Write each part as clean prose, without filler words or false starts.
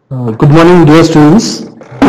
Good morning, dear students.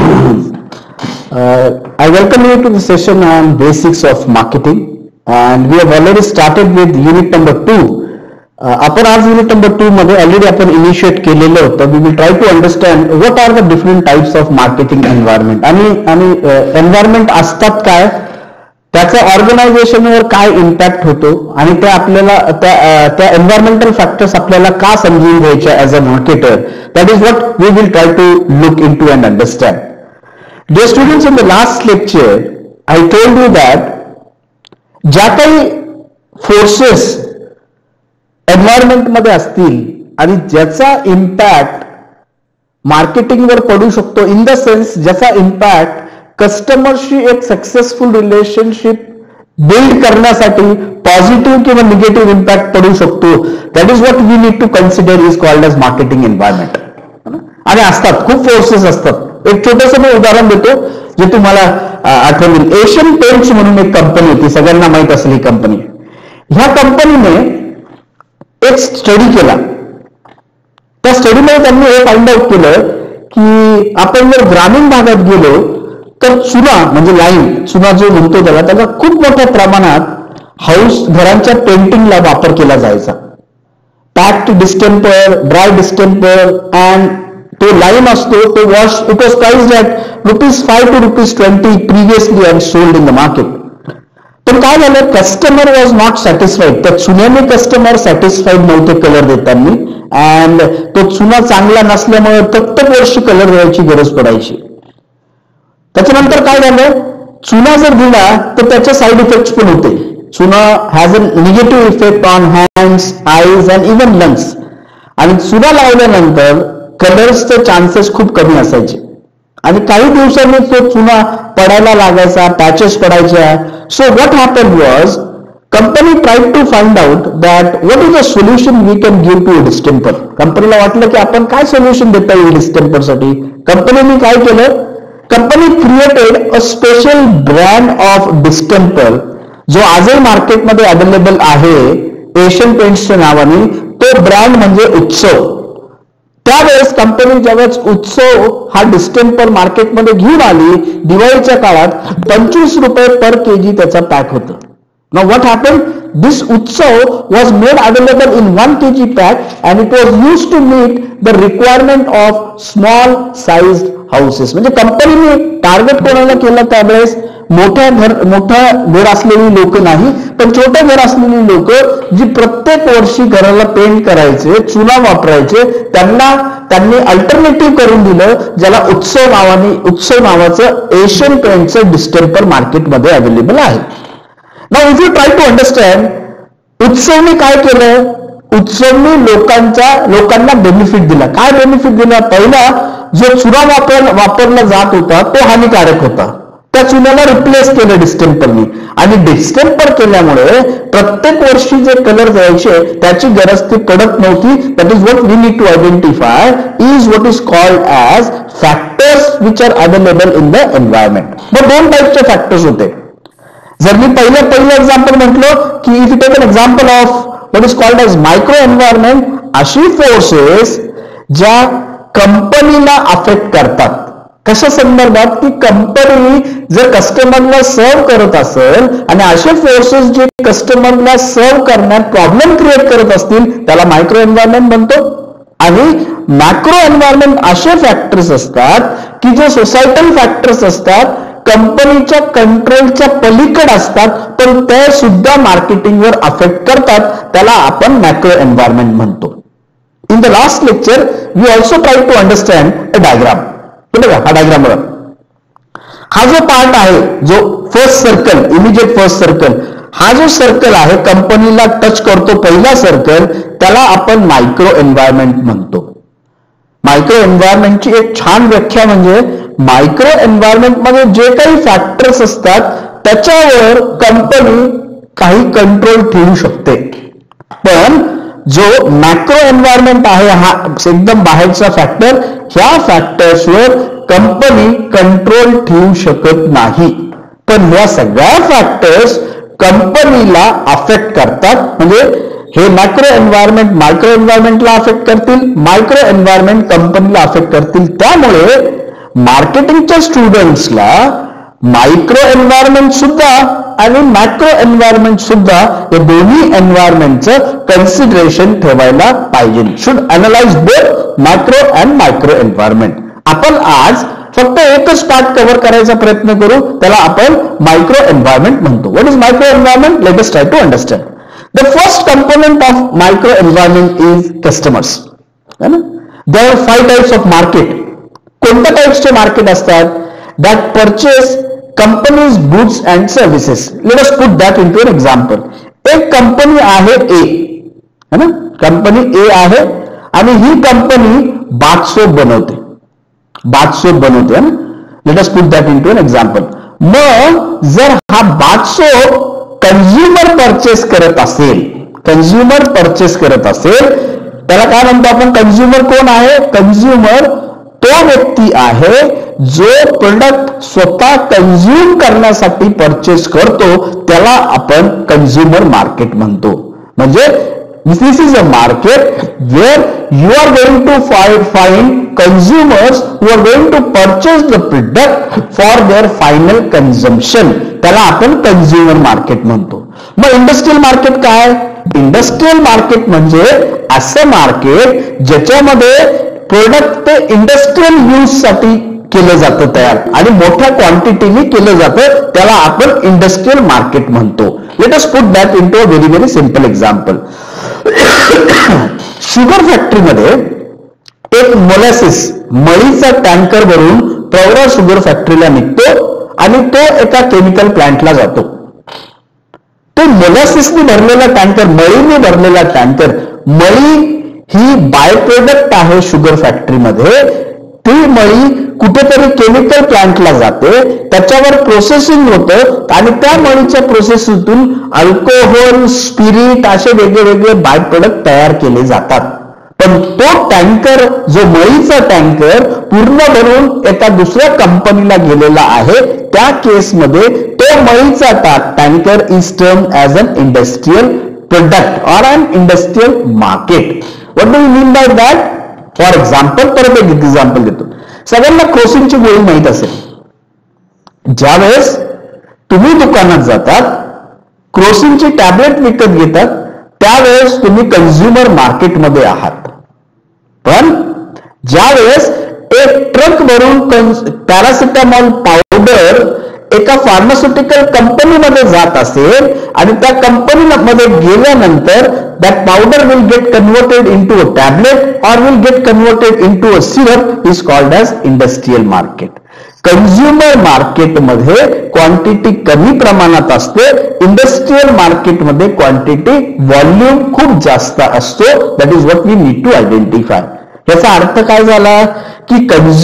I welcome you to the session on basics of marketing, and we have already started with unit number 2. आपण आज unit number 2 मध्ये already आपण initiate केलेलं होतं. We will try to understand what are the different types of marketing environment आणि environment असतात काय, त्याचा ऑर्गनायझेशनवर काय इम्पॅक्ट होतो आणि ते आपल्याला त्या एन्व्हायरमेंटल फॅक्टर्स आपल्याला का समजून घ्यायचे as a marketer. That is what we will try to look in to and understand. Dear students, in the last lecture I told you that ज्या काही फोर्सेस एन्व्हायरमेंटमध्ये असतील आणि ज्याचा इम्पॅक्ट मार्केटिंगवर पडू शकतो, इन द सेन्स ज्याचा इम्पॅक्ट कस्टमरशी एक सक्सेसफुल रिलेशनशिप बिल्ड करण्यासाठी पॉझिटिव्ह किंवा निगेटिव्ह इम्पॅक्ट पडू शकतो, that is what we need to consider is called as marketing environment. आणि असतात, खूप फोर्सेस असतात. एक छोटंसं मी उदाहरण देतो जे तुम्हाला आठवण. एशियन पेंट्स म्हणून एक कंपनी होती, सगळ्यांना माहित असलेली कंपनी. ह्या कंपनीने एक स्टडी केला. त्या स्टडीमध्ये त्यांनी हे फाइंड आउट केलं की आपण जर ग्रामीण भागात गेलो तर चुना म्हणजे लाईन, चुना जो म्हणतो त्याला खूप मोठ्या प्रमाणात हाऊस घरांच्या पेंटिंगला वापर केला जायचा. Packed distemper, dry distemper and तो लाईन असतो तो wash, it was priced at ₹5 to ₹20 previously and sold in the market. पण काय झालं, कस्टमर वॉज नॉट सॅटिस्फाईड. त्या चुन्याने कस्टमर सॅटिस्फाईड नव्हते कलर देताना, अँड तो चुना चांगला नसल्यामुळे प्रत्येक वर्षी कलर द्यायची गरज पडायची. त्याच्यानंतर काय झालं, चुना जर दिला तर त्याचे साईड इफेक्ट्स पण होते. चुना has a negative effect on hands, eyes and even lungs. आणि चुना लावल्यानंतर कलर्सचे चान्सेस खूप कमी असायचे आणि काही दिवसांनी तो चुना पडायला लागायचा, पॅचेस पडायच्या. So what happen was, company tried to find out that what is a solution we can give to distemper. कंपनीला वाटलं की आपण काय सोल्युशन देता येईल डिस्टेम्परसाठी. कंपनीने काय केलं, company created a special brand of distemper जो आजही मार्केटमध्ये अवेलेबल आहे एशियन पेंट्सच्या नावाने. तो ब्रँड म्हणजे उत्सव. त्यावेळेस कंपनी ज्यावेळेस उत्सव हा डिस्टेम्पर मार्केटमध्ये घेऊन आली, दिवाळीच्या काळात ₹25 पर केजी त्याचा पॅक होतं. Now what happened? This Utsav was made available in 1 kg pack and it was used to meet the requirement of small sized houses. म्हणजे कंपनीने टार्गेट कोणाला केलं त्यावेळेस मोठा घर असलेली लोक नाही, पण छोटे घर असलेली लोक जी प्रत्येक वर्षी घराला पेंट करायचे, चुना वापरायचे, त्यांनी अल्टरनेटिव्ह करून दिलं ज्याला उत्सव नावाचं एशियन पेंटचं डिस्टेम्पर मार्केटमध्ये अवेलेबल आहे. Now if you try to understand, उत्सवने काय केलं, उत्सवने लोकांना बेनिफिट दिला. काय बेनिफिट दिला, पहिला जो चुना वापरला जात होता तो हानिकारक होता, त्या चुन्याला रिप्लेस केलं डिस्टेम्परने. आणि डिस्टेम्पर केल्यामुळे प्रत्येक वर्षी जे कलर द्यायचे त्याची गरज ती पडत नव्हती. That is what we need to identify is what is called as factors which are available in the environment. मग 2 टाईपचे फॅक्टर्स होते. जर मी पहिलं एक्झाम्पल म्हटलो की if you take an example of what is called as micro environment, अशी forces ज्या कंपनीला अफेक्ट करतात. कशा संदर्भात, की कंपनी जर कस्टमरला सर्व करत असेल आणि असे फोर्सेस जे कस्टमरला सर्व करण्यात प्रॉब्लेम क्रिएट करत असतील त्याला मायक्रो एन्व्हायरमेंट म्हणतो. आणि मॅक्रो एन्व्हायरमेंट असे फॅक्टर्स असतात की जे सोसायटल फॅक्टर्स असतात, कंपनीच्या कंट्रोलच्या पलीकडे असतात, पण ते सुद्धा मार्केटिंगवर अफेक्ट करतात, त्याला आपण मॅक्रो एन्व्हायरमेंट म्हणतो. In the last lecture we also try to understand a diagram. बघा हा डायग्राम बघा. हा जो पार्ट आहे, जो first circle, immediate first circle, हा जो सर्कल आहे कंपनीला टच करतो पहिला सर्कल, त्याला आपण मायक्रो एन्व्हायरमेंट म्हणतो. मायक्रो एन्व्हायरमेंटची एक छान व्याख्या म्हणजे मायक्रो एन्व्हायरमेंट मध्ये जे काही फॅक्टर्स असतात त्याच्यावर कंपनी काही कंट्रोल ठेवू शकते, पण जो मॅक्रो एन्व्हायरमेंट आहे हा एकदम बाहेरचा फॅक्टर, ह्या फॅक्टर्सवर कंपनी कंट्रोल ठेवू शकत नाही. पण ह्या सगळ्या फॅक्टर्स कंपनीला अफेक्ट करतात. म्हणजे हे मॅक्रो एन्व्हायरमेंट मायक्रो एन्व्हायरमेंटला अफेक्ट करतील, मायक्रो एन्व्हायरमेंट कंपनीला अफेक्ट करतील. त्यामुळे मार्केटिंगच्या स्टुडंट्सला मायक्रो एन्व्हायरमेंट सुद्धा आणि मॅक्रो एन्व्हायरमेंट सुद्धा या दोन्ही एन्व्हायरमेंटचं कन्सिडरेशन ठेवायला पाहिजे. Should analyse both macro and micro environment. आपण आज फक्त एकच पार्ट कव्हर करायचा प्रयत्न करू, त्याला आपण मायक्रो एन्व्हायरमेंट म्हणतो. What is micro environment? Let us try to understand. The first component of micro environment is customers. There are 5 types of market. कोणत्या टाइप्सचे मार्केट असतात? That purchase companies goods and services. Let us put that into an example. एक company आहे A, है ना, company A आहे आणि ही कंपनी बाथ सोप बनवते, बाथ सोप बनवते. Let us put that into an example. मग जर हा बाथ सोप कंझ्युमर परचेस करत असेल, कंझ्युमर परचेस करत असेल, त्याला काय म्हणतो आपण? कंझ्युमर कोण आहे? कंझ्युमर तो व्यक्ती आहे जो प्रोडक्ट स्वतः कंझ्युम करण्यासाठी परचेस करतो, त्याला आपण कंझ्युमर मार्केट म्हणतो. म्हणजे this is a market where you are going to find consumers who are going to purchase the product for their final consumption. त्याला आपण कंझ्युमर मार्केट म्हणतो. मग इंडस्ट्रियल मार्केट काय? इंडस्ट्रियल मार्केट म्हणजे असं मार्केट ज्याच्यामध्ये प्रोडक्ट ते इंडस्ट्रियल यूज साठी केलं जातं तयार आणि मोठ्या क्वांटिटीने केलं जातं, त्याला आपण इंडस्ट्रियल मार्केट म्हणतो. Let us put that into a very very simple example. Sugar फॅक्टरीमध्ये एक मोलॅसिस मळीचा टँकर भरून प्रौढा शुगर फॅक्टरीला निघतो आणि तो एका केमिकल प्लांटला जातो. तो मोलॅसिसने भरलेला टँकर, मळीने भरलेला टँकर, मळी ही बाय प्रोडक्ट आहे शुगर फॅक्टरीमध्ये. ती मळी कुठेतरी केमिकल प्लांटला जाते, त्याच्यावर प्रोसेसिंग होतं आणि त्या मळीच्या प्रोसेसतून अल्कोहोल, स्पिरिट असे वेगळे वेगळे बाय प्रोडक्ट तयार केले जातात. पण तो टँकर, जो मळीचा टँकर पूर्ण भरून एका दुसऱ्या कंपनीला गेलेला आहे, त्या केसमध्ये तो मळीचा tanker is term as an industrial product or an industrial market. What do you mean by that? For example, परत एक एक्झाम्पल देतो. सगळ्यांना क्रोसिनची गोळी माहित असेल. ज्यावेळेस तुम्ही दुकानात जातात, क्रोसिनची टॅबलेट विकत घेतात, त्यावेळेस तुम्ही कंझ्युमर मार्केटमध्ये आहात. पण ज्यावेळेस एक ट्रक भरून पॅरासिटामॉल पावडर एका फार्मास्युटिकल कंपनीमध्ये जात असेल आणि त्या कंपनीमध्ये गेल्यानंतर that powder will get converted into a tablet or will get converted into a syrup is called as industrial market. कंझ्युमर मार्केटमध्ये क्वांटिटी कमी प्रमाणात असते, इंडस्ट्रियल मार्केटमध्ये क्वांटिटी व्हॉल्यूम खूप जास्त असतो. That is what we need to identify. याचा अर्थ काय झाला की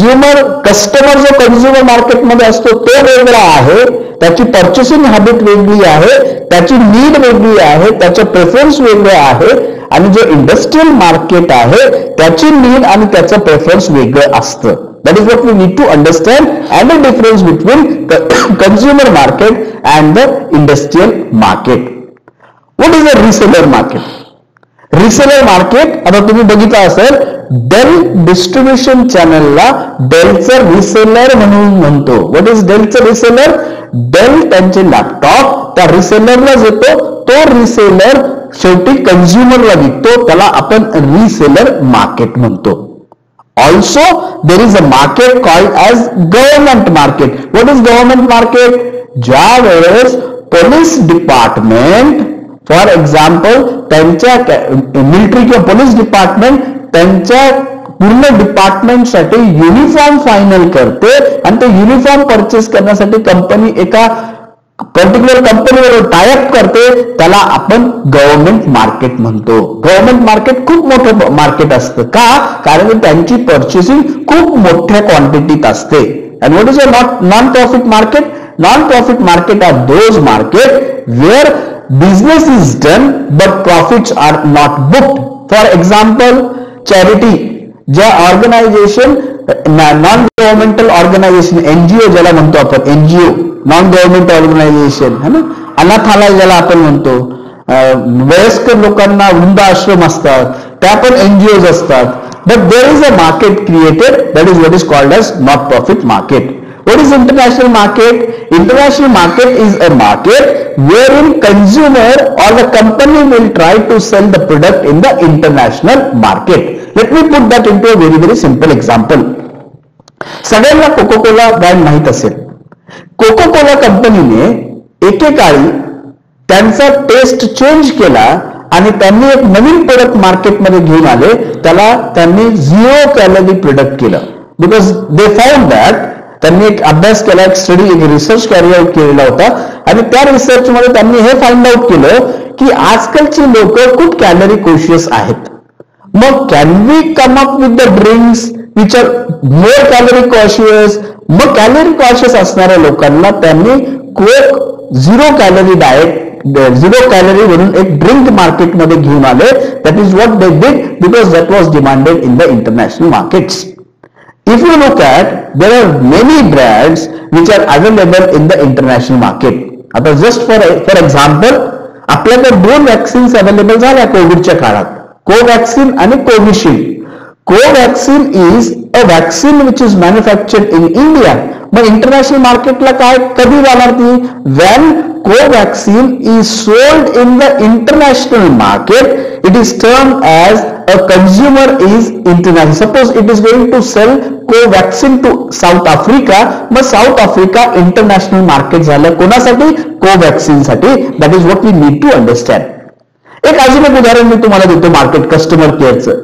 कस्टमर जो कंझ्युमर मार्केटमध्ये असतो तो वेगळा आहे, त्याची पर्चेसिंग हॅबिट वेगळी आहे, त्याची नीड वेगळी आहे, त्याचे प्रेफरन्स वेगळे आहे. आणि जो इंडस्ट्रियल मार्केट आहे त्याची नीड आणि त्याचं प्रेफरन्स वेगळं असतं. That is what we need to understand and the difference between the consumer market and the industrial market. What is the reseller market? Reseller market, आता तुम्ही बघितलं असेल, डेल डिस्ट्रीब्युशन चॅनलला डेलचं रिसेलर म्हणून म्हणतो. व्हॉट इज डेलचं रिसेलर? डेल त्यांचे laptop त्या रिसेलरला देतो, तो रिसेलर शेवटी कंझ्युमरला विकतो, त्याला आपण रिसेलर मार्केट म्हणतो. Also, there is a market called as government market. What is government market? ज्या वेळेस पोलीस डिपार्टमेंट, फॉर एक्झाम्पल, त्यांच्या मिलिटरी किंवा पोलीस डिपार्टमेंट त्यांच्या पूर्ण डिपार्टमेंटसाठी युनिफॉर्म फायनल करते आणि ते युनिफॉर्म परचेस करण्यासाठी कंपनी एका पर्टिक्युलर कंपनीवर टायअप करते, त्याला आपण गव्हर्नमेंट मार्केट म्हणतो. गव्हर्नमेंट मार्केट खूप मोठं मार्केट असतं. का? कारण त्यांची पर्चेसिंग खूप मोठ्या क्वांटिटीत असते. And what is a non profit market? Non profit market are those market where business is done but profits are not booked. For example, charity, ज्या organisation, non governmental organisation, NGO ज्याला म्हणतो आपण, NGO non government organisation है ना, अनाथालय ज्याला आपण म्हणतो, वयस्कर लोकांना वृद्धाश्रम असतात, त्या पण एनजीओज असतात. But there is a market created, that is what is called as not profit market. What is international market? International market is a market wherein consumer or the company will try to sell the product in the international market. Let me put that into a very very simple example. सगळ्यांना Coca Cola brand माहित असेल. Cocoa Cola कंपनीने एकेकाळी त्यांचा taste change केला आणि त्यांनी एक नवीन प्रोडक्ट मार्केटमध्ये घेऊन आले, त्याला त्यांनी 0 कॅलरी प्रोडक्ट केलं. बिकॉज दे फाउंड दॅट, त्यांनी एक अभ्यास केला, एक स्टडी, एक रिसर्च कॅरी आउट केलेला होता आणि त्या रिसर्चमध्ये त्यांनी हे फाइंड आउट केलं की आजकालची लोक खूप कॅलरी कॉन्शियस आहेत. मग can we come up with the drinks which are more calorie conscious. मग कॅलरी कॉन्शियस असणाऱ्या लोकांना त्यांनी कोक 0 कॅलरी डाएट, 0 कॅलरी म्हणून एक ड्रिंक मार्केटमध्ये घेऊन आले. That is what they did because that was demanded in the international markets. If you look at, there are many brands which are available in the international market. आता just for example, आपल्याकडे 2 vaccines available झाल्या कोविडच्या काळात, कोवॅक्सिन आणि Covishield. Covaxin is a vaccine which is manufactured in India. मग international मार्केटला काय कधी जाणार ती? When Covaxin is sold in the international market, it is termed as a consumer is international. Suppose it is going to sell Covaxin to South Africa, but South Africa international market झालं कोणासाठी? Covaxin साठी. That is what we need to understand. एक अजून एक उदाहरण मी तुम्हाला देतो मार्केट कस्टमर केअरचं.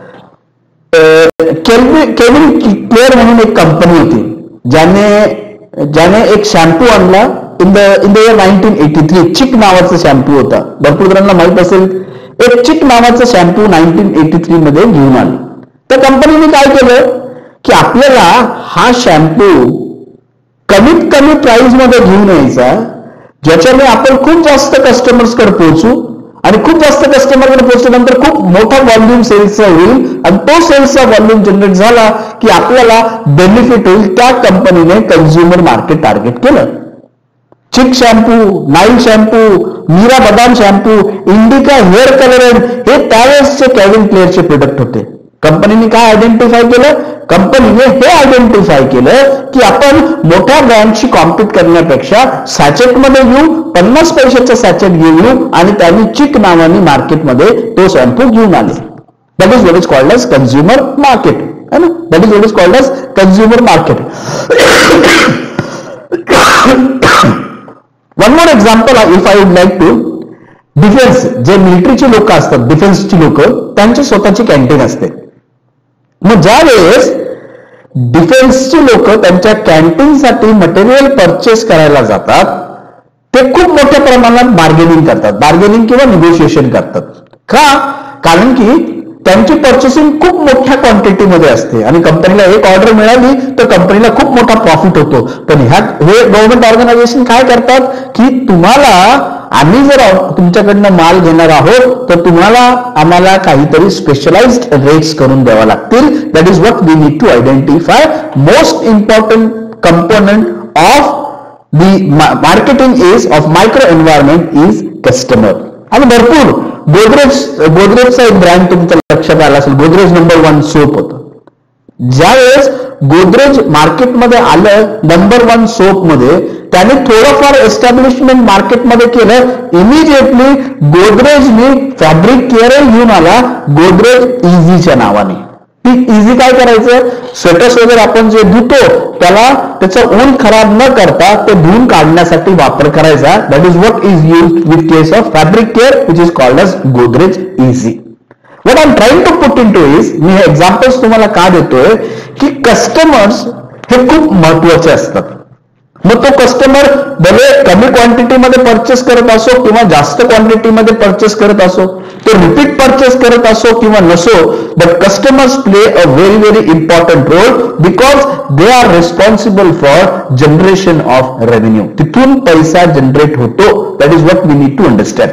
केविन क्लेअर म्हणून एक कंपनी होती ज्याने एक शॅम्पू आणला इन द इयर 1983. चिक नावाचा शॅम्पू होता, भरपूर जणांना माहित असेल. एक चिक नावाचा शॅम्पू 1983 मध्ये घेऊन आले. त्या कंपनीने काय केलं की आपल्याला हा शॅम्पू कमीत कमी प्राइस मध्ये घेऊन यायचा, ज्याच्याने आपण खूप जास्त कस्टमर्स कडे पोहोचू आणि खूप जास्त कस्टमरकडे पोहोचल्यानंतर खूप मोठा व्हॉल्यूम सेल्सचा होईल आणि तो सेल्सचा व्हॉल्यूम जनरेट झाला की आपल्याला बेनिफिट होईल. त्या कंपनीने कंझ्युमर मार्केट टार्गेट केलं. Chik shampoo, Nyle shampoo, Meera Badam shampoo, indica hair colour हे त्यावेळेसचे केविन क्लेअरचे प्रोडक्ट होते. कंपनीने काय आयडेंटिफाय केलं? कंपनीने हे आयडेंटिफाय केलं की आपण मोठ्या ब्रँडशी कॉम्पिट करण्यापेक्षा सॅचेटमध्ये घेऊ, 50 पैशाचा सॅचेट घेऊ आणि त्यांनी चिक नावाने मार्केटमध्ये तो शॅम्पू घेऊन आले. That is what is called as consumer market. है ना? That is what is called as consumer market. One more example if I would like to, defence, जे मिलिटरीची लोक असतात, डिफेन्सची लोक, त्यांची स्वतःची कॅन्टीन असते. मग ज्या वेळेस डिफेन्सची लोक त्यांच्या कॅन्टीनसाठी मटेरियल परचेस करायला जातात, ते खूप मोठ्या प्रमाणात बार्गेनिंग करतात, बार्गेनिंग किंवा निगोशिएशन करतात. का? कारण की त्यांची पर्चेसिंग खूप मोठ्या क्वांटिटीमध्ये असते आणि कंपनीला एक ऑर्डर मिळाली तर कंपनीला खूप मोठा प्रॉफिट होतो. पण हे गव्हर्नमेंट ऑर्गनायझेशन काय करतात की तुम्हाला आम्ही जर तुमच्याकडनं माल घेणार आहोत तर तुम्हाला आम्हाला काहीतरी स्पेशलाइज्ड रेट्स करून द्यावा लागतील. That is what we need to identify. Most important component of the marketing is of micro environment is customer. आणि भरपूर गोदरेजचा एक ब्रँड तुमच्या लक्षात आला असेल, गोदरेज नंबर 1 सोप होतं. ज्यावेळेस गोदरेज मार्केटमध्ये आलं नंबर 1 सोप मध्ये, त्याने थोडंफार एस्टॅब्लिशमेंट मार्केटमध्ये केलं. इमिजिएटली गोदरेजने फॅब्रिक केअर घेऊन आला गोदरेज इझीच्या नावाने. ती इझी काय करायचं, स्वेटर्स वगैरे आपण जे धुतो त्याला त्याचं ऊन खराब न करता ते धुवून काढण्यासाठी वापर करायचा. That is what is used with case of fabric care which is called as Godrej easy. What I am trying to put in to is, मी हे एक्झाम्पल्स तुम्हाला का देतोय की कस्टमर्स हे खूप महत्वाचे असतात. मग तो कस्टमर भले कमी क्वांटिटीमध्ये परचेस करत असो किंवा जास्त क्वांटिटीमध्ये परचेस करत असो, तो रिपीट परचेस करत असो किंवा नसो, but customers play a very very important role because they are responsible for generation of revenue. तिथून पैसा जनरेट होतो. That is what we need to understand.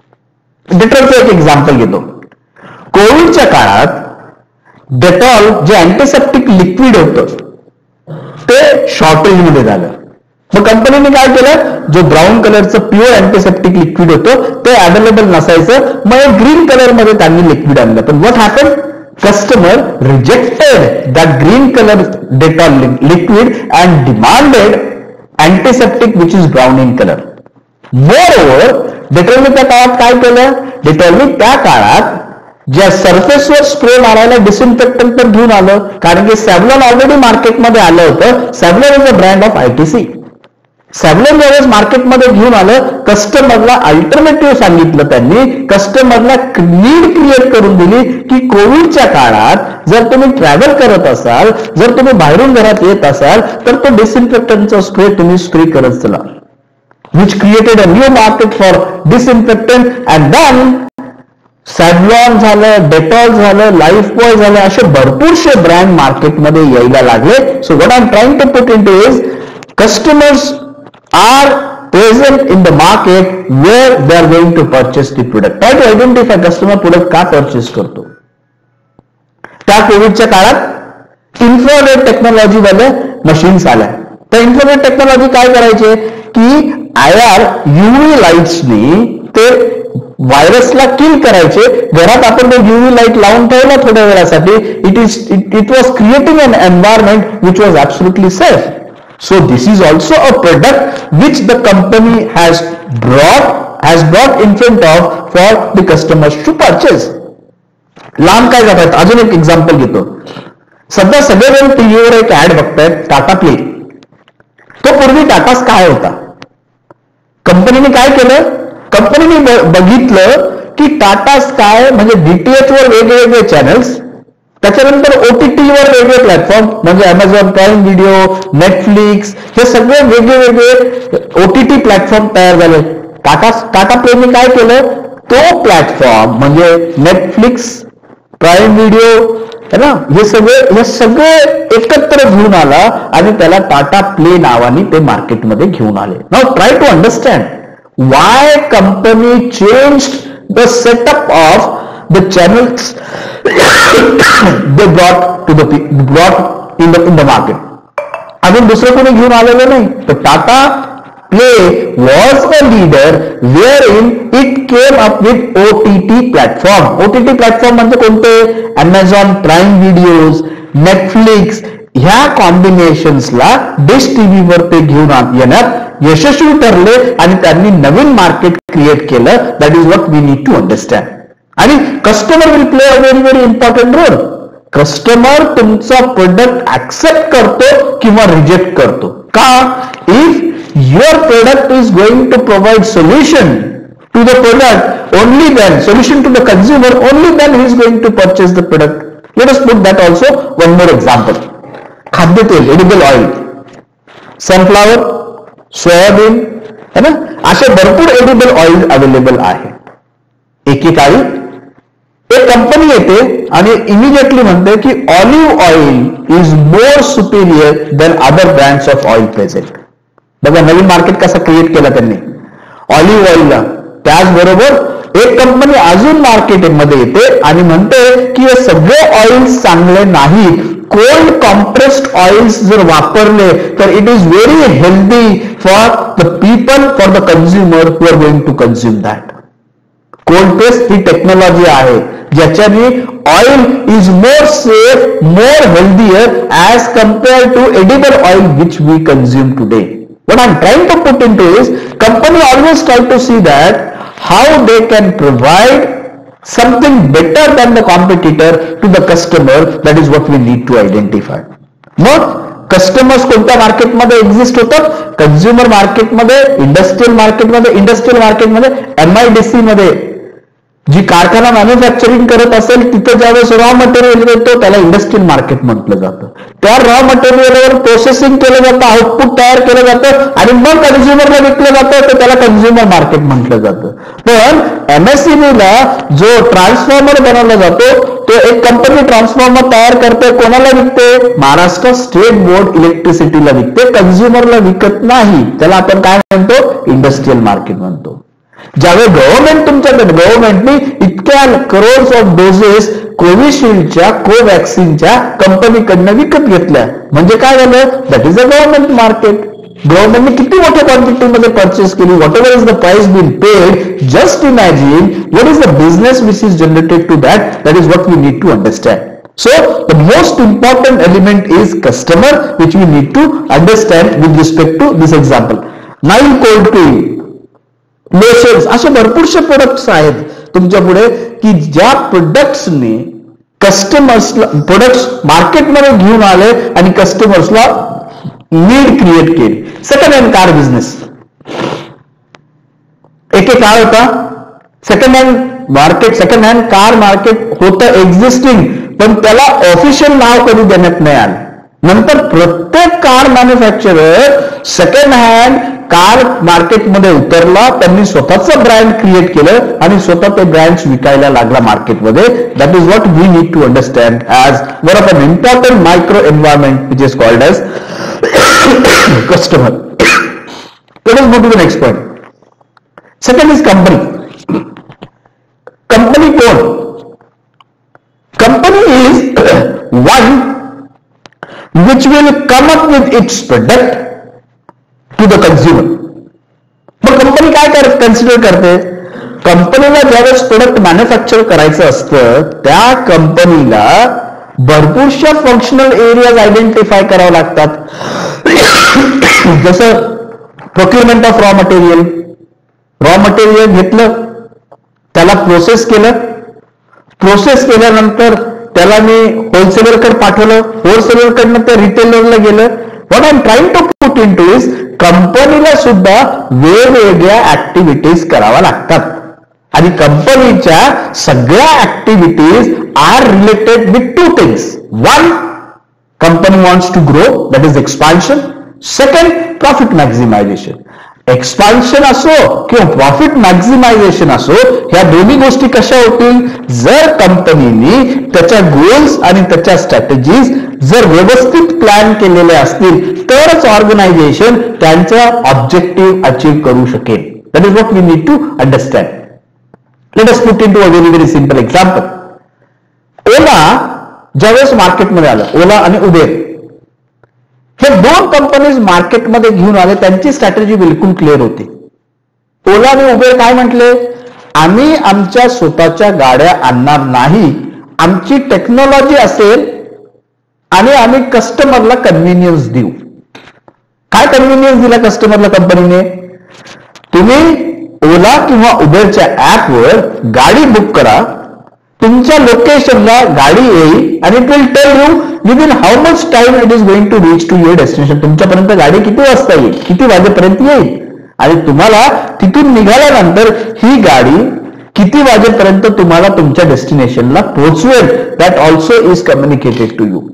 डेटॉलचं एक एक्झाम्पल घेतो. कोविडच्या काळात डेटॉल जे अँटीसेप्टिक लिक्विड होतं ते शॉर्टेजमध्ये झालं. मग कंपनीने काय केलं, जो ब्राऊन कलरचं प्युअर अँटीसेप्टिक लिक्विड होतं ते अवेलेबल नसायचं, मग एक ग्रीन कलर मध्ये त्यांनी लिक्विड आणलं. पण what happen, customer rejected that green colour Dettol liquid and demanded antiseptic which is brown in colour. Moreover डेटॉलने त्या काळात काय केलं, डेटॉलने त्या काळात ज्या सरफेसवर स्प्रे मारायला डिसइन्फेक्टंट पण घेऊन आलं, कारण की सॅव्लॉन ऑलरेडी मार्केटमध्ये आलं होतं. Savlon is a brand of ITC. Savlon ज्यावेळेस मार्केटमध्ये घेऊन आलं, कस्टमरला अल्टरनेटिव्ह सांगितलं त्यांनी, कस्टमरला नीड क्रिएट करून दिली की कोविडच्या काळात जर तुम्ही ट्रॅव्हल करत असाल, जर तुम्ही बाहेरून घरात येत असाल, तर तो डिसइन्फेक्टंटचा स्प्रे तुम्ही स्प्रे करत चला, which created a new market for disinfectant. And then Savlon झालं, डेटॉल झालं, लाईफबॉय झालं, असे भरपूरशे ब्रँड मार्केटमध्ये यायला लागले. So what I am trying to put in to is, customers are present in the market where they are going to purchase the product. Try to identify customer product का purchase करतो. त्या कोविडच्या काळात infrared technology वाले machines आल्या. त्या infrared technology काय करायचे की IR UV लाईट्सनी ते व्हायरसला किल करायचे. घरात आपण तो UV लाईट लावून ठेवला थोड्या वेळासाठी, it was creating an environment which was absolutely safe. So this is also a product which the company has brought in front of for the customers to purchase. लांब काय जातात, अजून एक एक्झाम्पल घेतो. सध्या सगळेजण टीव्हीवर एक ऍड बघतायत, टाटा प्ले. तो पूर्वी टाटा स्काय होता. कंपनीने काय केलं, कंपनीने बघितलं की टाटा स्काय म्हणजे DTH वर वेगवेगळे चॅनल्स, त्याच्यानंतर OTT-वर वेगळे प्लॅटफॉर्म म्हणजे अमेझॉन प्राईम व्हिडिओ, नेटफ्लिक्स, हे सगळे वेगळे OTT प्लॅटफॉर्म तयार झाले. टाटा प्लेने काय केलं, तो प्लॅटफॉर्म म्हणजे नेटफ्लिक्स, प्राईम व्हिडिओ है ना, हे सगळे एकत्र घेऊन आला आणि त्याला टाटा प्ले नावाने ते मार्केटमध्ये घेऊन आले. Now try to understand why company changed the setup of the channels they brought in the market. अजून दुसरं कोणी घेऊन आलेलं नाही. तर Tata Play was a leader wherein it came up with OTT platform. OTT platform म्हणजे कोणते, अमेझॉन प्राईम व्हिडिओज, नेटफ्लिक्स, ह्या कॉम्बिनेशन्सला डिश टीव्हीवर ते घेऊन येण्यात यशस्वी ठरले आणि त्यांनी नवीन मार्केट क्रिएट केलं. That is what we need to understand. आणि customer will play a very very important role. Customer तुमचा प्रोडक्ट ऍक्सेप्ट करतो किंवा रिजेक्ट करतो. का, if your product is going to provide solution to the product, only then solution to the consumer, only then he is going to purchase the product. Let us put that also one more example. खाद्यतेल, edible oil, sunflower, soybean है ना, असे भरपूर edible oil available आहे. एकेकाळी एक company येते आणि इमिजिएटली म्हणते की olive oil is more superior than other brands of oil present. बघा नवीन मार्केट कसं क्रिएट केलं त्यांनी ऑलिव्ह ऑइलला. त्याचबरोबर एक कंपनी अजून मार्केटमध्ये येते आणि म्हणते की हे सगळे ऑइल्स चांगले नाहीत, कोल्ड कॉम्प्रेस्ड ऑइल्स जर वापरले तर it is very healthy for the people, for the consumer who are going to consume that. Cold press ही टेक्नॉलॉजी आहे ज्याच्याने oil is more safe, more healthier as compare to edible oil which we consume today. What I am trying to put in to is, company always try to see that how they can provide something better than the competitor to the customer. That is what we need to identify. मग customers कोणत्या मार्केटमध्ये exist होतात, consumer मार्केटमध्ये, industrial मार्केटमध्ये, MIDC मध्ये. जी कारखाना manufacturing करत असेल तिथं ज्यावेळेस रॉ मटेरियल येतो त्याला इंडस्ट्रियल मार्केट म्हटलं जातं. त्या रॉ मटेरियलवर प्रोसेसिंग केलं जातं, आउटपुट तयार केलं जातं आणि मग कंझ्युमरला विकलं जातं, तर त्याला कंझ्युमर मार्केट म्हटलं जातं. पण MSEBला जो ट्रान्सफॉर्मर बनवला जातो तो एक कंपनी ट्रान्सफॉर्मर तयार करते, कोणाला विकते, महाराष्ट्र स्टेट बोर्ड इलेक्ट्रिसिटीला विकते, कंझ्युमरला विकत नाही. त्याला आपण काय म्हणतो, इंडस्ट्रियल मार्केट म्हणतो. ज्यावेळी गव्हर्नमेंटने इतक्या करोड्स ऑफ डोसेस कोविशिल्डच्या, कोवॅक्सिनच्या कंपनीकडनं विकत घेतल्या, म्हणजे काय झालं, that is a government market. गव्हर्नमेंटने किती मोठ्या क्वांटिटीमध्ये परचेस केली, whatever is the price been paid, just imagine what is the business which is generated to that is what we need to understand. So the most important element is customer, which we need to understand with respect to this example. Nile cold cream, lotions, असे भरपूरशे products आहेत तुमच्या पुढे की ज्या प्रोडक्ट्सने कस्टमर्सला products मार्केटमध्ये घेऊन आले आणि कस्टमर्सला नीड क्रिएट केली. सेकंड हँड कार बिझनेस एक काळ होता, सेकंड हँड कार मार्केट होतं एक्झिस्टिंग, पण त्याला ऑफिशियल नाव कधी देण्यात नाही आलं. नंतर प्रत्येक car manufacturer second hand car मार्केटमध्ये उतरला, त्यांनी स्वतःचं ब्रँड क्रिएट केलं आणि स्वतः ते ब्रँड्स विकायला लागला मार्केटमध्ये. That is what we need to understand as one of an important micro environment which is called as customer. Let us go to the next point. Second is company. Company कोण? Company is one which will come up with its product to the consumer. मग company काय consider करते? कंपनीला ज्यावेळेस product manufacture करायचं असतं त्या कंपनीला भरपूरशा फंक्शनल एरियाज आयडेंटिफाय करावे लागतात. जसं प्रोक्युरमेंट ऑफ रॉ मटेरियल घेतलं, त्याला प्रोसेस केल्यानंतर त्याला मी होलसेलरकडे पाठवलं, होलसेलरकडनं ते रिटेलरला गेलं. What I am trying to put in to is कंपनीला सुद्धा वेगवेगळ्या ऍक्टिव्हिटीज कराव्या लागतात आणि कंपनीच्या सगळ्या activities are related with two things. One, company wants to grow, that is expansion. Second, profit maximization. Expansion असो किंवा प्रॉफिट मॅक्झिमायझेशन असो, ह्या दोन्ही गोष्टी कशा होतील? जर कंपनीने त्याच्या गोल्स आणि त्याच्या स्ट्रॅटेजीज जर व्यवस्थित प्लॅन केलेले असतील तरच ऑर्गनायझेशन त्यांचा ऑब्जेक्टिव्ह अचीव्ह करू शकेल. That is what we need to understand. Let us put in to a very very simple example. Ola ज्यावेळेस मार्केटमध्ये आलं, ओला आणि उबेर हे दोन कंपनीज मार्केटमध्ये घेऊन आले, त्यांची स्ट्रॅटेजी बिलकुल क्लिअर होती. ओला आणि उबेर काय म्हटले? आम्ही आमच्या स्वतःच्या गाड्या आणणार नाही, आमची टेक्नॉलॉजी असेल आणि आम्ही कस्टमरला कन्व्हिनियन्स देऊ. काय कन्व्हिनियन्स दिला कस्टमरला कंपनीने? तुम्ही ओला किंवा उबेरच्या ऍपवर गाडी बुक करा, तुमच्या लोकेशनला गाडी येईल आणि it will tell you within how much time it is going to reach to your destination. तुमच्यापर्यंत गाडी किती वाजता येईल, किती वाजेपर्यंत येईल आणि तुम्हाला तिथून निघाल्यानंतर ही गाडी किती वाजेपर्यंत तुम्हाला तुमच्या डेस्टिनेशनला पोहोचवेल. That also is communicated to you.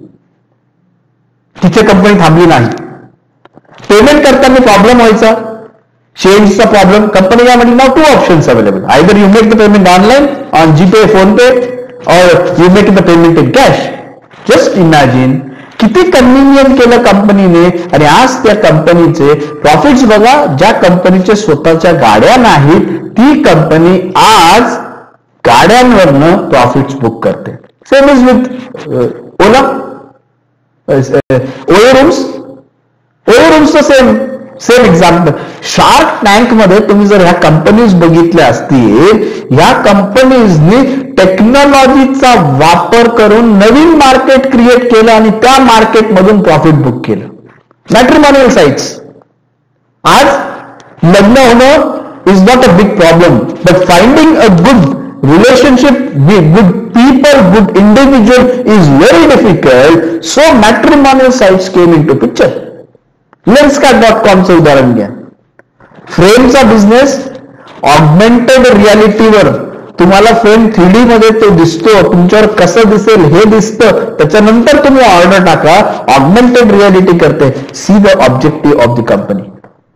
तिथे कंपनी थांबली नाही. पेमेंट करताना प्रॉब्लेम व्हायचा, चेंजचा प्रॉब्लेम. कंपनी काय म्हटली? Now two options available. Either you make the payment online on GPay, PhonePe, or you make the payment in cash. Just imagine किती convenient केलं कंपनीने. आणि आज त्या कंपनीचे प्रॉफिट्स बघा. ज्या कंपनीचे स्वतःच्या गाड्या नाहीत ती कंपनी आज गाड्यांवरनं प्रॉफिट्स बुक करते. Same is with Ola. OYO रूम्सचं सेम एक्झाम्पल. शार्क टँक मध्ये तुम्ही जर ह्या कंपनीज बघितल्या असतील, ह्या कंपनीजनी टेक्नॉलॉजीचा वापर करून नवीन मार्केट क्रिएट केलं आणि त्या मार्केटमधून प्रॉफिट बुक केलं. Matrimonial sites. आज लग्न होणं is not a big problem, but finding a good relationship with good people, good individual is very difficult. So matrimonial sites came into picture. Lenskart.com चं उदाहरण घ्या. फ्रेमचा बिझनेस ऑगमेंटेड रियालिटीवर तुम्हाला frame 3D मध्ये तो दिसतो, तुमच्यावर कसं दिसेल हे दिसतं, त्याच्यानंतर तुम्ही ऑर्डर टाका. ऑगमेंटेड रियालिटी करते. See the objective of the company.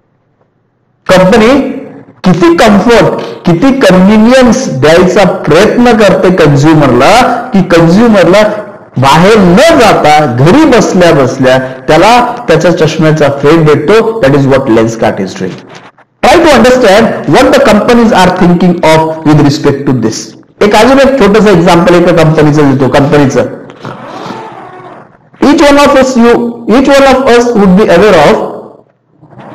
Company किती कम्फर्ट, किती कन्व्हिनियन्स द्यायचा प्रयत्न करते कंझ्युमरला, की कंझ्युमरला बाहेर न जाता घरी बसल्या बसल्या त्याला त्याच्या चष्म्याचा फ्रेम भेटतो. That is what Lenskart is doing. Try to understand what the companies are thinking of with respect to this. एक अजून एक छोटस एक्झाम्पल एका कंपनीचं देतो. कंपनीचं each one of us would be aware of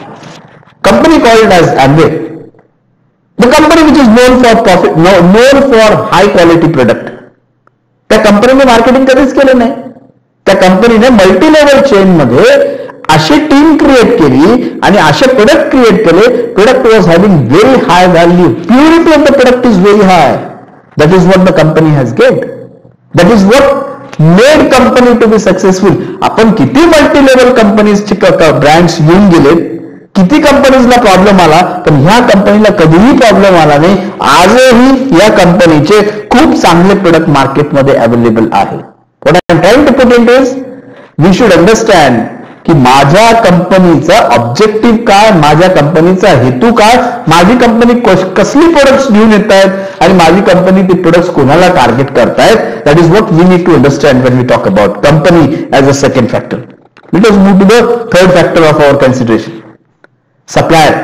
company called as Amway, the company which is known for profit, known for high quality product, त्या कंपनीने मार्केटिंग कधीच केलं नाही. त्या कंपनीने मल्टी लेवल चेन मध्ये अशी टीम क्रिएट केली आणि असे प्रोडक्ट क्रिएट केले. Product was having very high value, purity of the product is very high. That is what the company has get. That is what made company to be successful. आपण किती multi level कंपनीजचे brands येऊन गेले, किती कंपनीजला problem आला, पण ह्या कंपनीला कधीही प्रॉब्लेम आला नाही. आजही या कंपनीचे खूप चांगले प्रोडक्ट मार्केटमध्ये अवेलेबल आहे. What I am trying to put it is, we should understand की माझ्या कंपनीचा ऑब्जेक्टिव्ह काय, माझ्या कंपनीचा हेतू काय, माझी कंपनी कसली प्रोडक्ट्स घेऊन येत आहेत आणि माझी कंपनी ती प्रोडक्ट्स कोणाला टार्गेट करतायत. That is what we need to understand when we talk about company as a second factor. Let us move to the third factor of our consideration, supplier.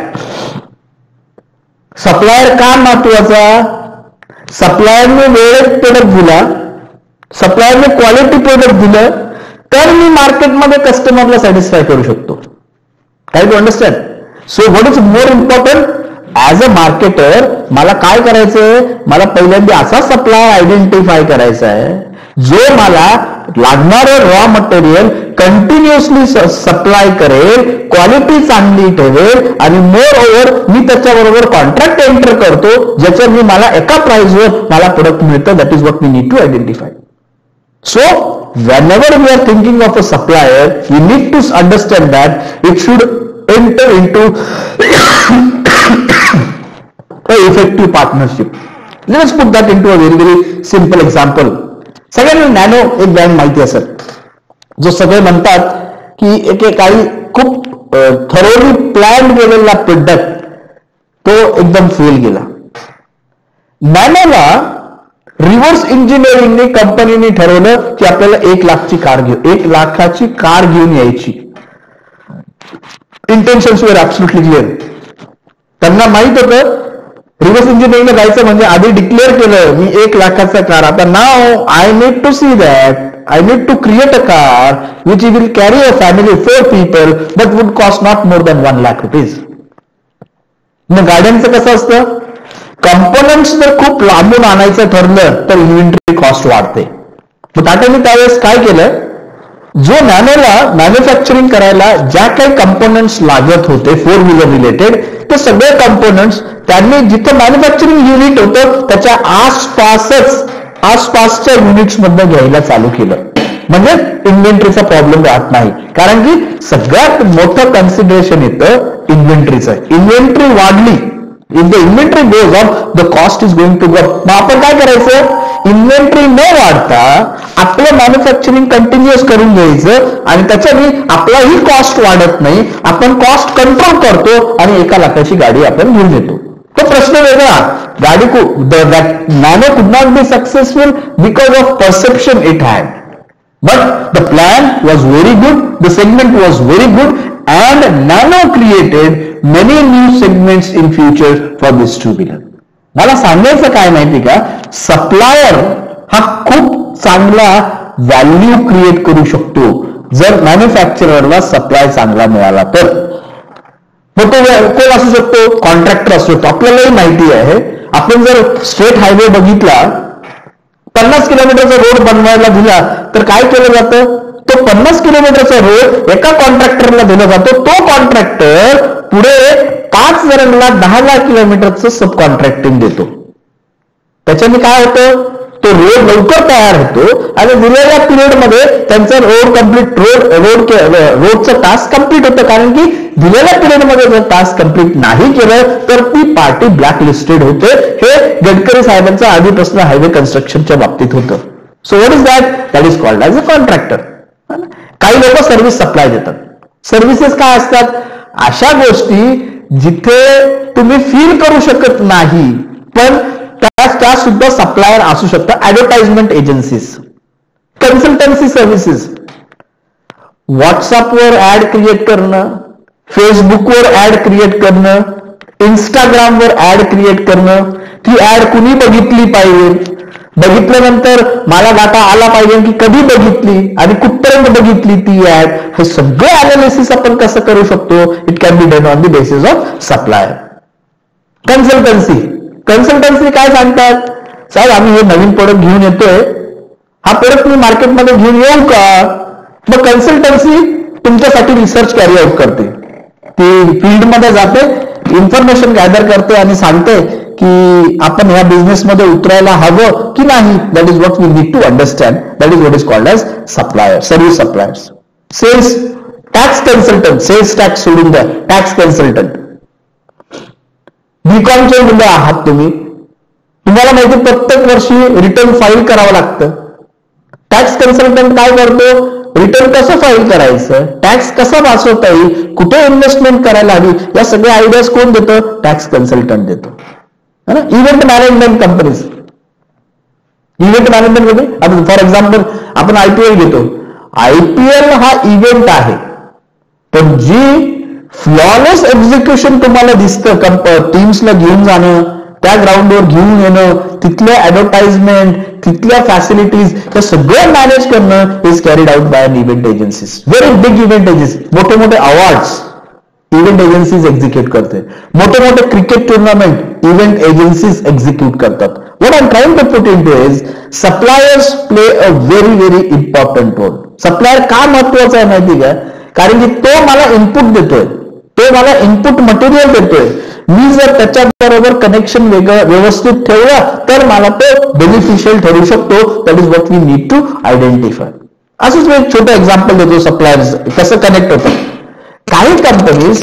Supplier का महत्वाचा? सप्लायरने वेळेत product दिला, सप्लायरने quality product दिलं तर मी मार्केटमध्ये कस्टमरला satisfy करू शकतो. काय to understand? So what is more important as a marketer, मला काय करायचंय, मला पहिल्यांदा असा सप्लायर आयडेंटिफाय करायचा आहे जो मला लागणारं रॉ मटेरियल कंटिन्युअसली सप्लाय करेल, क्वालिटी चांगली ठेवेल आणि मोर ओव्हर मी त्याच्याबरोबर कॉन्ट्रॅक्ट एंटर करतो ज्याच्याने मला एका प्राइसवर मला प्रोडक्ट मिळतं. That is what we need to identify. So, whenever we are thinking of a supplier, we need to understand that it should enter into a effective partnership. Let us put that into a very very simple example. सगळ्यांना Nano एक brand माहिती असेल, जो सगळे म्हणतात की काही खूप थरोली प्लॅन केलेला प्रोडक्ट तो एकदम फेल गेला. नॅनोला रिव्हर्स इंजिनिअरिंगने कंपनीने ठरवलं की आपल्याला 1 लाखाची कार घेऊन यायची. इंटेन्शन्स वर ऍब्सोल्युटली क्लिअर. त्यांना माहित होतं रिव्हर्स इंजिनिअरिंगला जायचं म्हणजे आधी डिक्लेअर केलं मी 1 लाखाचा कार. आता now I need to see that I need to create a car which will carry a family 4 people but would cost not more than 1 lakh rupees. मग गाड्यांचं कसं असतं, कंपोनंट्स जर खूप लांबून आणायचं ठरलं तर इन्व्हेंटरी कॉस्ट वाढते. मग टाटाने त्यावेळेस काय केलं, जो नॅनोला मॅन्युफॅक्चरिंग करायला ज्या काही कंपोनंट्स लागत होते 4 wheeler रिलेटेड, ते सगळे कंपोनंट्स त्यांनी जिथं मॅन्युफॅक्चरिंग युनिट होतं त्याच्या आसपासच्या युनिट्स मधनं घ्यायला चालू केलं. म्हणजे इन्व्हेंटरीचा प्रॉब्लेम राहत नाही. कारण की सगळ्यात मोठं कन्सिडरेशन येतं इन्व्हेंटरीचं. इन्व्हेंटरी वाढली, if the inventory goes up, the cost is going to go up. मग आपण काय करायचं, इन्व्हेंटरी न वाढता आपलं मॅन्युफॅक्चरिंग कंटिन्युअस करून घ्यायचं आणि त्याच्याने आपलाही कॉस्ट वाढत नाही, आपण कॉस्ट कंट्रोल करतो आणि 1 लाखाची गाडी आपण घेऊन येतो. तो प्रश्न वेगळा. गाडी Nano could not be successful because of perception it had, but the plan was very good, the segment was very good and Nano created many new segments in future for this 2-wheeler. मला सांगायचं काय माहिती का, supplier हा खूप चांगला value create करू शकतो जर मॅन्युफॅक्चररला सप्लाय चांगला मिळाला तर. मग तो कोण असू शकतो, कॉन्ट्रॅक्टर असू शकतो. आपल्यालाही माहिती आहे, आपण जर स्टेट हायवे बघितला, 50 किलोमीटरचा रोड बनवायला दिला तर काय केलं जातं, तो 50 किलोमीटरचा रोड एका कॉन्ट्रॅक्टरला दिला जातो. तो कॉन्ट्रॅक्टर पुढे 5 जणांना 10,00,000 किलोमीटरचं सब कॉन्ट्रॅक्टिंग देतो. त्याच्याने काय होतं, तो रोड लवकर तयार होतो आणि दिलेल्या पिरियड मध्ये त्यांचा रोडचं टास्क कम्प्लीट होतं. कारण की दिलेल्या पिरियड मध्ये जर टास्क कम्प्लीट नाही केलं तर ती पार्टी ब्लॅक लिस्टेड होते. हे गडकरी साहेबांचं आधीपासून हायवे कन्स्ट्रक्शनच्या बाबतीत होतं. So what is that is called as a contractor. काही लोक सर्व्हिस सप्लाय देतात. सर्व्हिसेस काय असतात, अशा गोष्टी जिथे तुम्ही फील करू शकत नाही पण त्या सुद्धा सप्लायर असू शकतात. ऍडव्हर्टाइजमेंट एजन्सीज, कन्सल्टन्सी सर्व्हिसेस, व्हॉट्सअपवर ऍड क्रिएट करणं, फेसबुकवर ऍड क्रिएट करणं, इंस्टाग्रामवर ऍड क्रिएट करणं, ती ऍड कुणी बघितली पाहिजे, बघितल्यानंतर मला डाटा आला पाहिजे की कधी बघितली आणि कुठपर्यंत बघितली ती ऍड, हे सगळं अनालिसिस आपण कसं करू शकतो? It can be done on the basis of supplier. Consultancy काय सांगतात? साहेब आम्ही हे नवीन प्रोडक्ट घेऊन येतोय, हा प्रोडक्ट मी मार्केटमध्ये घेऊन येऊ का? मग कन्सल्टन्सी तुमच्यासाठी रिसर्च कॅरी आउट करते, ती फील्डमध्ये जाते, इन्फॉर्मेशन गॅदर करते आणि सांगते की आपण ह्या बिझनेसमध्ये उतरायला हवं की नाही. That is what we need to understand. That is what is called as supplier, service suppliers. Sales tax consultant, sales tax सोडून द्या, टॅक्स कन्सल्टंट. बीकॉमचे मुलं आहात तुम्ही, तुम्हाला माहिती प्रत्येक वर्षी रिटर्न फाईल करावं लागतं. टॅक्स कन्सल्टंट काय करतो? रिटर्न कसं फाईल करायचं, टॅक्स कसा वाचवता येईल, कुठे इन्व्हेस्टमेंट करायला हवी, या सगळ्या आयडियाज कोण देतो? टॅक्स कन्सल्टंट देतो. Event management companies, event management मध्ये आता फॉर एक्झाम्पल आपण आयपीएल घेतो. आयपीएल हा इव्हेंट आहे, पण जी फ्लॉलेस एक्झिक्युशन तुम्हाला दिसतं टीम्सला घेऊन जाणं, त्या ग्राउंडवर घेऊन येणं, तिथल्या ऍडव्हर्टाइजमेंट, तिथल्या फॅसिलिटीज, हे सगळं मॅनेज करणं is carried out by an event agencies. Very big event agency, मोठे मोठे अवॉर्ड्स इव्हेंट एजन्सीज एक्झिक्यूट करते. मोठे मोठे cricket tournament event agencies execute करतात. What I am trying to put in to is suppliers play a very very important role. Supplier का महत्वाचा आहे माहिती का? कारण की तो मला इनपुट देतोय, तो मला इनपुट मटेरियल देतोय. मी जर त्याच्याबरोबर कनेक्शन व्यवस्थित ठेवलं तर मला तो बेनिफिशियल ठरू शकतो. That is what we need to identify. असंच मी एक छोटं एक्झाम्पल देतो सप्लायर्स कसं कनेक्ट होतं. काही कंपनीज,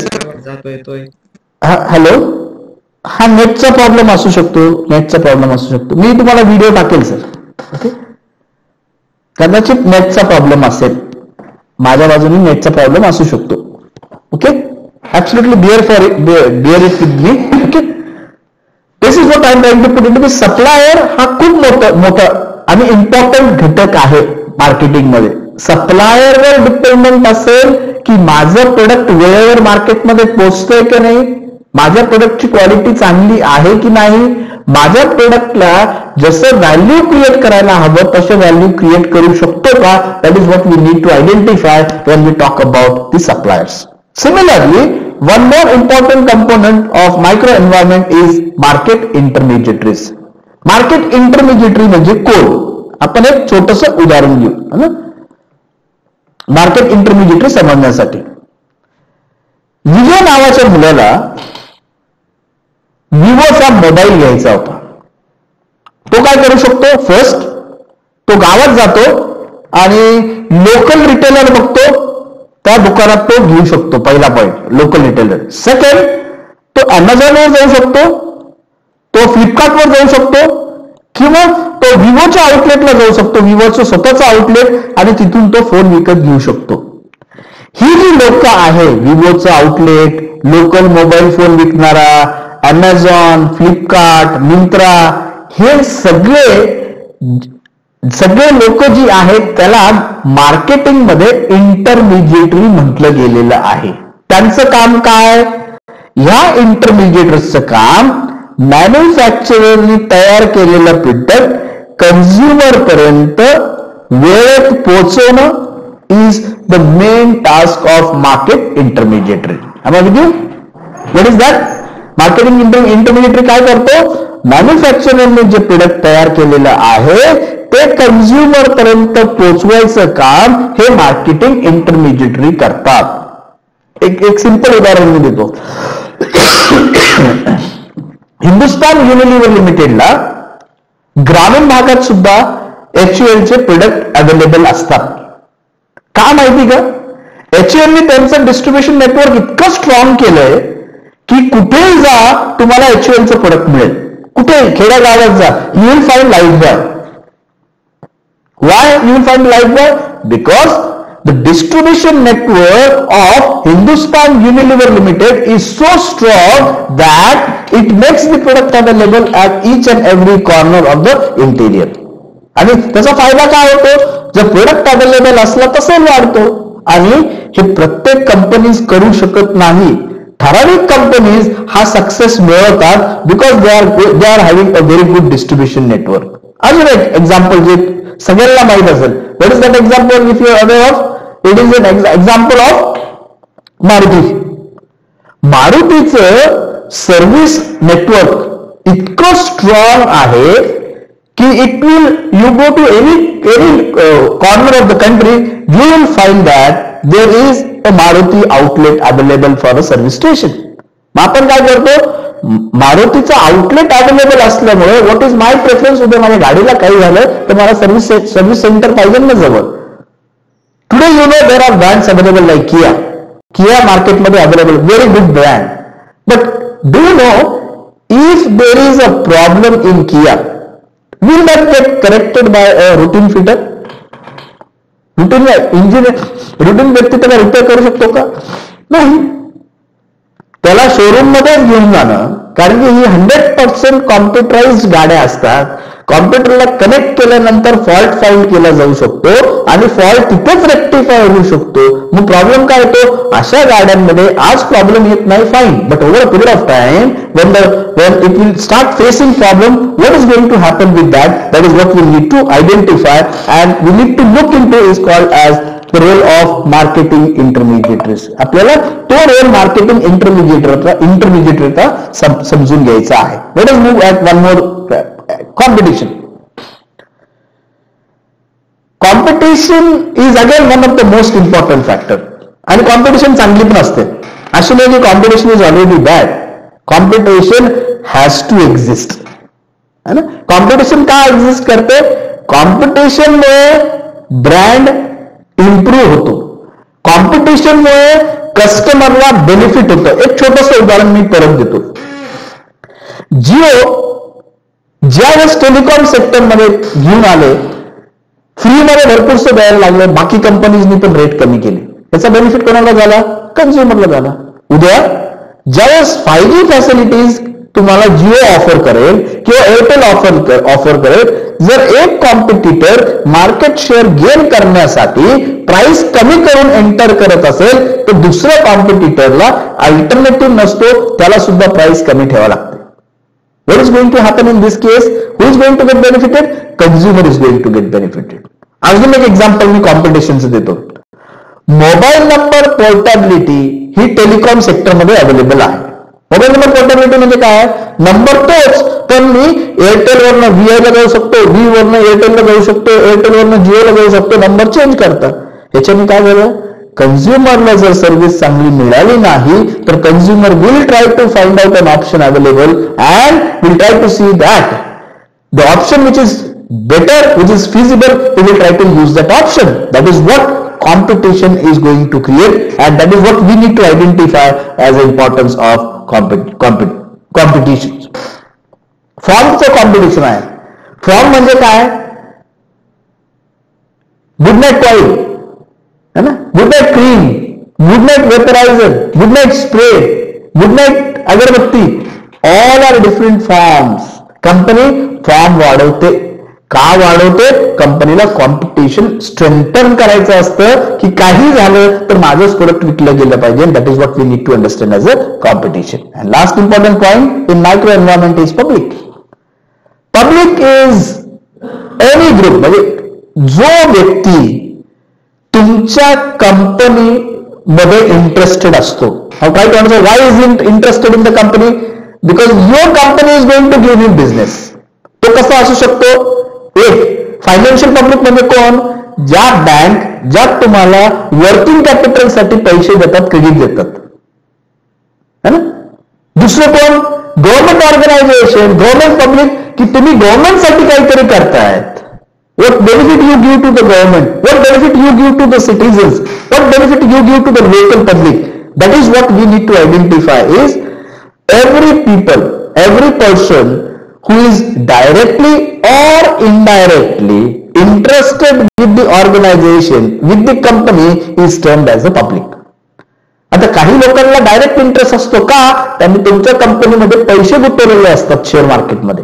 हॅलो, हा नेटचा प्रॉब्लेम असू शकतो, नेटचा प्रॉब्लेम असू शकतो. मी तुम्हाला व्हिडिओ टाकेल सर. ओके, कदाचित नेटचा प्रॉब्लेम असेल, माझ्या बाजूने नेटचा प्रॉब्लेम असू शकतो. Okay, absolutely bear it with me. Okay, this is what I am trying to put into the supplier हा खूप मोठा आणि इम्पॉर्टंट घटक आहे मार्केटिंग मध्ये. सप्लायरवर डिपेंडंट असेल की माझं प्रोडक्ट वेळेवर मार्केटमध्ये पोहोचतोय की नाही, माझ्या प्रोडक्टची क्वालिटी चांगली आहे की नाही, माझ्या प्रोडक्टला जसं व्हॅल्यू क्रिएट करायला हवं तसं व्हॅल्यू क्रिएट करू शकतो का? That is what we need to identify when we talk about the suppliers. Similarly, one more important component of microenvironment is market intermediaries. Market intermediary म्हणजे कोण? आपण एक छोटंसं उदाहरण घेऊ मार्केट इंटरमिजिएटरी समजण्यासाठी. विजय नावाच्या मुलाला विवोचा मोबाईल घ्यायचा होता. तो काय करू शकतो? फर्स्ट, तो गावात जातो आणि लोकल रिटेलर बघतो, त्या दुकानात तो घेऊ शकतो. पहिला पॉईंट, लोकल रिटेलर. सेकंड, तो अमेझॉनवर जाऊ शकतो, तो फ्लिपकार्टवर जाऊ शकतो, किंवा तो विवोच्या आउटलेटला जाऊ शकतो, विवोचं स्वतःचं आउटलेट, आणि तिथून तो फोन विकत घेऊ शकतो. ही जी लोक आहे, विवोचं आउटलेट, लोकल मोबाईल फोन विकणारा, अमेझॉन, फ्लिपकार्ट, मिंत्रा, हे सगळे लोक जी आहेत त्याला मार्केटिंग मध्ये इंटरमिजिएटरी म्हटलं गेलेलं आहे. त्यांचं काम काय? ह्या इंटरमिजिएटर्सचं काम मॅन्युफॅक्चररनी तयार केलेलं प्रोडक्ट कन्झ्युमर पर्यंत वेळेत पोहोचवणं is the main task of market intermediatory. What is that? Marketing intermediatory काय करतो? मॅन्युफॅक्चररने जे प्रोडक्ट तयार केलेलं आहे ते कन्झ्युमर पर्यंत पोहोचवायचं काम हे मार्केटिंग इंटरमिजिएटरी करतात. एक सिंपल उदाहरण मी देतो. हिंदुस्तान युनिलिव्हर लिमिटेडला ग्रामीण भागात सुद्धा HUL चे प्रोडक्ट अवेलेबल असतात. का माहिती का? HUL त्यांचं डिस्ट्रीब्युशन नेटवर्क इतकं स्ट्रॉंग केलंय की कुठेही जा तुम्हाला HUL चं प्रोडक्ट मिळेल. कुठे? खेड्या गावात जा, you will find Lifebuoy. Why you will find Lifebuoy? Because the distribution network of Hindustan Unilever Limited is so strong that it makes the product available at each and every corner of the interior. आणि त्याचा फायदा काय होतो? जर product available असला तर sale वाढतो. आणि हे प्रत्येक कंपनीज करू शकत नाही. ठराविक कंपनीज हा सक्सेस मिळवतात because they are having a very good distribution network. अजून एक एक्झाम्पल जे सगळ्यांना माहित असेल. What is that example if you are aware of? It is an example of Maruti. मारुतीचं सर्व्हिस नेटवर्क इतकं स्ट्रॉंग आहे की it will, you go to any corner of the country, you will find that there is a Maruti outlet available for a service station. मग आपण काय करतो, मारुतीचं outlet available असल्यामुळे व्हॉट इज माय प्रेफरन्स, उद्या माझ्या गाडीला काही झालं तर मला सर्व्हिस सेंटर पाहिजे ना जवळ. Today you know there are brands available like Kia मार्केटमध्ये available, very good brand. But do you know if there is a problem in Kia, will that get corrected by a routine fitter? Routine engineer, routine व्यक्ती त्याला repair करू शकतो का? नाही. त्याला showroom मध्येच घेऊन जाणं, कारण की ही 100% कॉम्प्युटराइज्ड गाड्या असतात. कॉम्प्युटरला कनेक्ट केल्यानंतर फॉल्ट फाइंड केला जाऊ शकतो आणि फॉल्ट तिथेच रेक्टिफाय होऊ शकतो. मग प्रॉब्लेम काय होतो, अशा गाड्यांमध्ये आज प्रॉब्लेम येत नाही, fine, but over a period of time when it will start facing problem, what is going to happen with that? That is what we need to identify and we need to look into, is called as the role of marketing intermediaries. आपल्याला तो role marketing इंटरमिजिएटरचा समजून घ्यायचा आहे. Let us move at one more, competition. Competition is again one of the most important factor. आणि competition चांगली पण असते. अशी नाही की competition is already bad. Competition has to exist. है ना? कॉम्पिटिशन का एक्झिस्ट करते? कॉम्पिटिशनमुळे ब्रँड इम्प्रूव्ह होतो. कॉम्पिटिशनमुळे कस्टमरला बेनिफिट होतं. एक छोटंसं उदाहरण मी परत देतो. जिओ ज्यावेळेस टेलिकॉम सेक्टरमध्ये घेऊन आले, फ्रीमध्ये भरपूरसे द्यायला लागले, बाकी कंपनीजनी पण रेट कमी केले. त्याचा बेनिफिट कोणाला झाला? कन्झ्युमरला झाला. उद्या ज्यावेळेस 5G फॅसिलिटीज तुम्हाला जिओ ऑफर करेल किंवा एअरटेल ऑफर करेल, जर एक कॉम्पिटिटर मार्केट शेअर गेन करण्यासाठी प्राइस कमी करून एंटर करत असेल, तर दुसऱ्या कॉम्पिटिटरला अल्टरनेटिव्ह नसतो, त्याला सुद्धा प्राइस कमी ठेवावी लागते. What is going to happen in this case? Who is going to get benefited? Consumer is going to get benefited. अजून एक एक्झाम्पल मी कॉम्पिटिशनचं देतो. मोबाईल नंबर पोर्टेबिलिटी ही टेलिकॉम सेक्टरमध्ये अवेलेबल आहे. मोबाईल नंबर पोर्टेबिलिटी म्हणजे काय? नंबर तोच, पण मी एअरटेलवरनं व्हीआयला जाऊ शकतो, व्ही वरनं एअरटेलला जाऊ शकतो, एअरटेलवरनं जिओला जाऊ शकतो, नंबर चेंज करता. याच्याने काय झालं? कंझ्युमरला जर सर्व्हिस चांगली मिळाली नाही तर consumer will try to find out an option available and will try to see that the option which is better, which is feasible, he will try to use that option. That is what competition is going to create, and that is what we need to identify as the importance of competition. फॉर्मचं competition आहे. Form म्हणजे काय? Good Knight coil, है ना, Good Knight cream, Good Knight vaporiser, Good Knight spray, Good Knight agarbatti, all are different forms. Company form वाढवते. का वाढवते? कंपनीला कॉम्पिटिशन स्ट्रेंथन करायचं असतं की काही झालं तर माझंच प्रोडक्ट विकलं गेलं पाहिजे. That is what we need to understand as a competition. And last important point in micro environment is public. Public is any group, म्हणजे जो व्यक्ती तुमच्या कंपनी मध्ये इंटरेस्टेड असतो. How try to understand why is interested in the company? Because your company is going to give him business. तो कसा असू शकतो? एक फायनान्शियल पब्लिक म्हणजे कोण? ज्या बँक ज्या तुम्हाला वर्किंग कॅपिटल साठी पैसे देतात, क्रेडिट देतात, है ना. दुसरं कोण? गव्हर्नमेंट ऑर्गनायझेशन, गव्हर्नमेंट पब्लिक, की तुम्ही गव्हर्नमेंट साठी काहीतरी करतायत. What benefit you give to the government? What benefit you give to the citizens? What benefit you give to the local public? That is what we need to identify. Is every people, every person who is directly or indirectly interested with the organization, with the company, is termed as a public. आता काही लोकांना direct interest असतो का? त्यांनी तुमच्या कंपनीमध्ये पैसे गुंतवलेले असतात शेअर मार्केटमध्ये.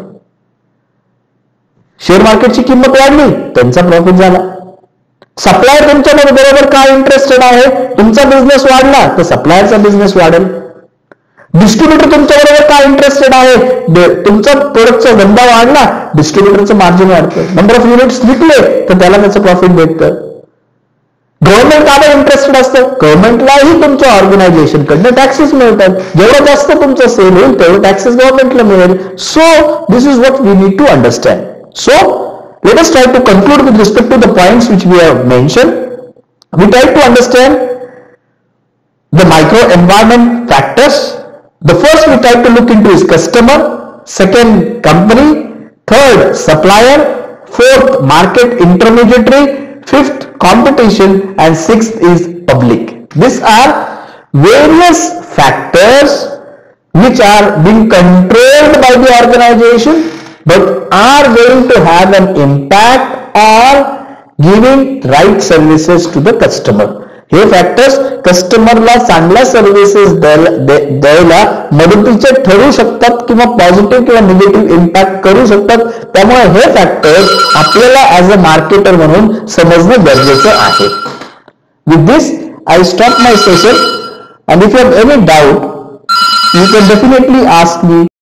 शेअर मार्केटची किंमत वाढली, त्यांचा प्रॉफिट झाला. सप्लायर तुमच्यामध्ये बरोबर काय इंटरेस्टेड आहे? तुमचा बिझनेस वाढला तर सप्लायरचा बिझनेस वाढेल. डिस्ट्रीब्युटर तुमच्याबरोबर काय इंटरेस्टेड आहे, तुमचा प्रोडक्टचा धंदा वाढला, डिस्ट्रीब्युटरचं मार्जिन वाढतं, नंबर ऑफ युनिट्स विकले तर त्याला त्याचं प्रॉफिट भेटतं. गव्हर्नमेंट काय इंटरेस्टेड असतं, गव्हर्नमेंटलाही तुमच्या ऑर्गनायझेशन कडनं टॅक्सेस मिळतात, जेवढं जास्त तुमचं सेल होईल तेवढं टॅक्सेस गव्हर्नमेंटला मिळेल. So this is what we need to understand. So let us try to conclude with respect to the points which we have mentioned. We try to understand the micro environment factors. The first we try to look into is customer, second company, third supplier, fourth market intermediary, fifth competition, and sixth is public. These are various factors which are being controlled by the organization but are going to have an impact on giving right services to the customer. हे factors कस्टमरला चांगल्या services द्यायला मदतीचे ठरू शकतात किंवा positive किंवा negative impact करू शकतात. त्यामुळे हे फॅक्टर्स आपल्याला ऍज अ मार्केटर म्हणून समजणं गरजेचं आहे. With this I stop my session, and if you have any doubt you can definitely ask me